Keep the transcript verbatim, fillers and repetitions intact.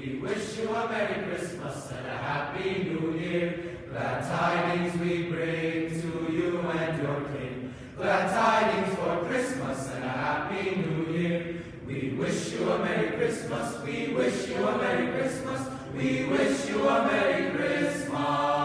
We wish you a Merry Christmas and a Happy New Year. Glad tidings we bring to you and your King. Glad tidings for Christmas and a Happy New Year. We wish you a Merry Christmas. We wish you a Merry Christmas. We wish you a Merry Christmas.